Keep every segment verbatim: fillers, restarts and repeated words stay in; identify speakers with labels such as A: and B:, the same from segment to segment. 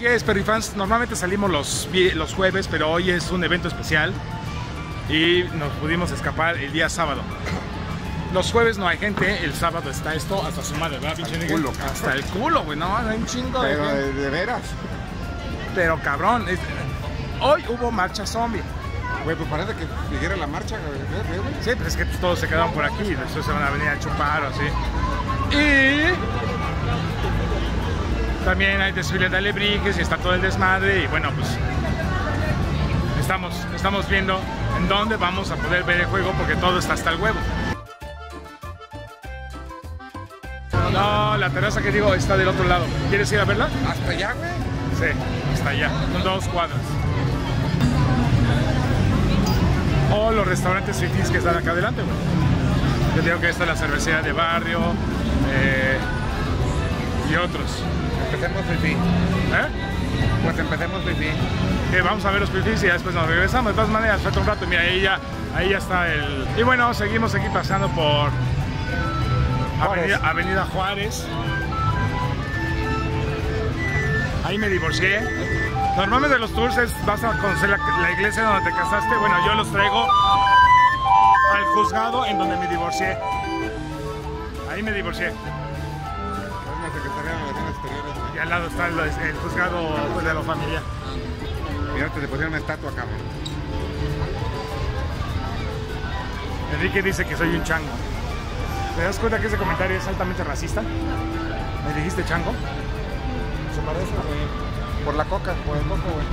A: Así es, Perrifans, normalmente salimos los, los jueves, pero hoy es un evento especial y nos pudimos escapar el día sábado. Los jueves no hay gente, el sábado está esto hasta su madre, ¿verdad, pinche
B: culo,
A: hasta el culo, güey, no, hay un chingo de
B: Pero
A: gente.
B: de, de veras.
A: Pero cabrón, es, hoy hubo marcha zombie.
B: Güey, pues parece que siguiera la marcha, güey.
A: Sí, pero es que pues, todos se quedaron por aquí, después se van a venir a chupar o así. Y también hay desfile de alebrijes y está todo el desmadre y bueno, pues estamos, estamos viendo en dónde vamos a poder ver el juego porque todo está hasta el huevo. No, la terraza que digo está del otro lado. ¿Quieres ir a verla?
B: ¿Hasta allá, güey?
A: Sí, hasta allá, son dos cuadras. O los restaurantes fifís que están acá adelante, güey. Yo digo que esta es la cervecería de barrio eh, y otros.
B: Empecemos fifí.
A: ¿Eh?
B: Pues empecemos fifí.
A: Eh, vamos a ver los fifís y ya después nos regresamos. De todas maneras, falta un rato. Mira, ahí ya, ahí ya está el... Y bueno, seguimos aquí pasando por Avenida, Avenida Juárez. Ahí me divorcié. Normalmente los tours es, vas a conocer la, la iglesia donde te casaste. Bueno, yo los traigo al juzgado en donde me divorcié. Ahí me divorcié.
B: Es la Secretaría de Relaciones Exteriores, güey.
A: Y al lado está el, el juzgado pues, de la familia.
B: Mira, te pusieron una estatua, cabrón.
A: Enrique dice que soy un chango. ¿Te das cuenta que ese comentario es altamente racista? ¿Me dijiste chango?
B: Se parece, güey. Por la coca, por el coco, güey.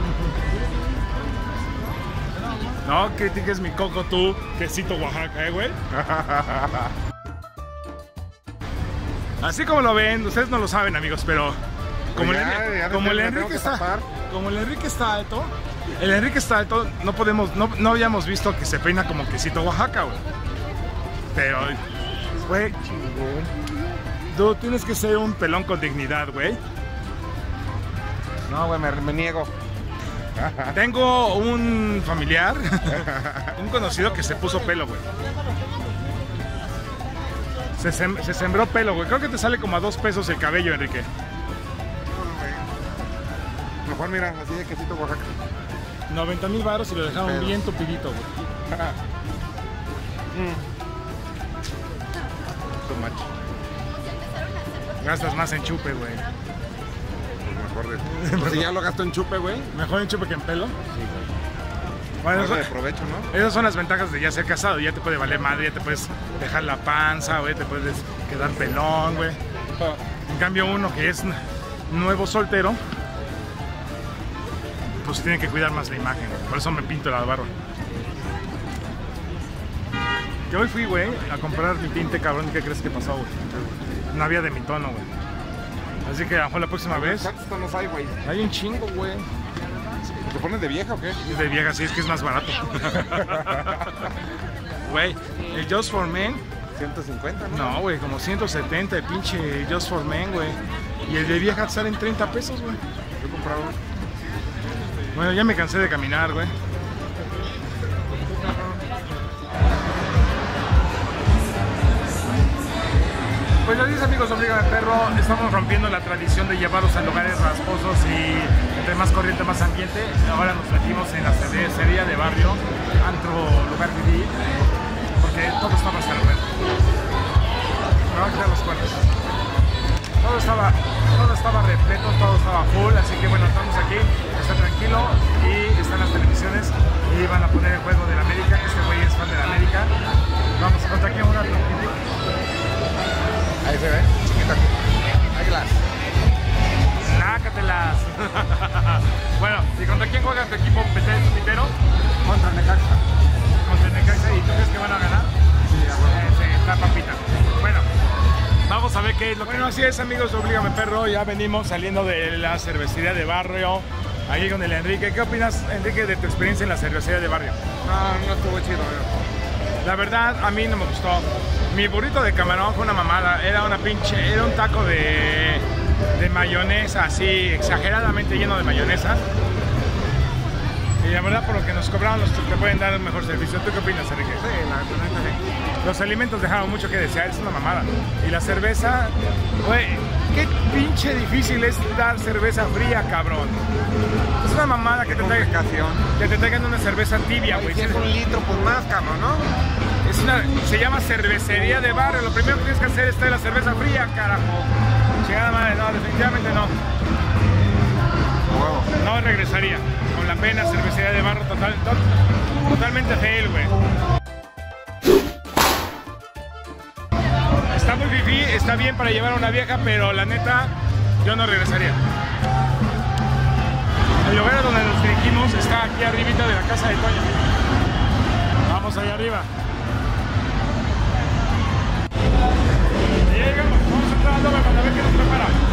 A: No critiques mi coco tú, quesito Oaxaca, eh, güey. Así como lo ven, ustedes no lo saben, amigos, pero como,
B: ya,
A: el,
B: ya
A: como el
B: me
A: Enrique
B: tengo que
A: está,
B: tapar.
A: como el Enrique está alto, el Enrique está alto, no podemos, no, no habíamos visto que se peina como quesito Oaxaca, güey. Pero, güey, tú tienes que ser un pelón con dignidad, güey.
B: No, güey, me, me niego.
A: Tengo un familiar, un conocido que se puso pelo, güey. Se, sem se sembró pelo, güey. Creo que te sale como a dos pesos el cabello, Enrique.
B: Mejor mira, así de quesito Oaxaca.
A: noventa mil varos y lo dejaron
B: Pero...
A: bien tupidito, güey.
B: mm. Too much.
A: Gastas más en chupe, güey.
B: Pues si ya lo gasto en chupe, güey.
A: Mejor en chupe que en pelo.
B: Sí, güey.
A: Bueno,
B: Algo
A: eso,
B: de provecho, ¿no?
A: esas son las ventajas de ya ser casado. Ya te puede valer madre, ya te puedes dejar la panza, güey. Te puedes quedar pelón, güey. En cambio, uno que es nuevo soltero, pues tiene que cuidar más la imagen, güey. Por eso me pinto la barba. Yo hoy fui, güey, a comprar mi tinte, cabrón. ¿Y qué crees que pasó, güey? No había de mi tono, güey. Así que a lo mejor la próxima vez.
B: ¿Cuántos tonos hay, güey?
A: Hay un chingo, güey.
B: ¿Te pones de vieja o qué?
A: De vieja, sí, es que es más barato. Güey, el Just for Men.
B: ciento cincuenta, ¿no?
A: No, güey, como ciento setenta el pinche Just for Men, güey. Y el de vieja salen treinta pesos, güey.
B: Yo he comprado.
A: Bueno, ya me cansé de caminar, güey. Pues ya dice, amigos, Obliga de Perro, estamos rompiendo la tradición de llevarlos a lugares rasposos y entre más corriente, más ambiente. Ahora nos metimos en la cervecería de barrio, antro, lugar de vivir, porque todo estaba hasta el reto. Me van a quitar los cuernos. Todo estaba, todo estaba repleto, todo estaba full, así que bueno, estamos aquí, está tranquilo y están las televisiones y van a poner el juego de la América, que este güey es fan de la América. Vamos a contar aquí un rato.
B: Ahí se ve, chiquita. Águilas.
A: Nácatelas. Bueno, ¿y contra quién juega tu equipo pitero?
B: Contra Necaxa.
A: Contra Necaxa. ¿Y tú crees que van a ganar?
B: Sí, a huevo.
A: Sí, está papita. Bueno, vamos a ver qué es lo que... Bueno, así es, amigos de Oblígame Perro. Ya venimos saliendo de la cervecería de barrio. Aquí con el Enrique. ¿Qué opinas, Enrique, de tu experiencia en la cervecería de barrio?
B: No, no estuvo chido, güey.
A: La verdad, a mí no me gustó. Mi burrito de camarón fue una mamada. Era una pinche... Era un taco de... de mayonesa, así, exageradamente lleno de mayonesa. Y la verdad, por lo que nos cobraron, los te pueden dar un mejor servicio. ¿Tú qué opinas, Enrique?
B: Sí, la verdad, sí.
A: Los alimentos dejaron mucho que desear, es una mamada. Y la cerveza, güey, qué pinche difícil es dar cerveza fría, cabrón. Es una mamada que te traigan, que te traigan una cerveza tibia, güey.
B: Si es un litro, pues más, cabrón, ¿no?
A: Es una, se llama cervecería de barrio. Lo primero que tienes que hacer es traer la cerveza fría, carajo. Chingada madre, no, definitivamente no.
B: Wow.
A: No regresaría. Con la pena, cervecería de barrio, total, to, totalmente fail, güey. Está muy fifí, está bien para llevar a una vieja, pero la neta, yo no regresaría. El lugar donde nos dirigimos está aquí arribita de la casa de Toño. Vamos allá arriba. Y llegamos, vamos a entrar al doble para ver qué nos prepara.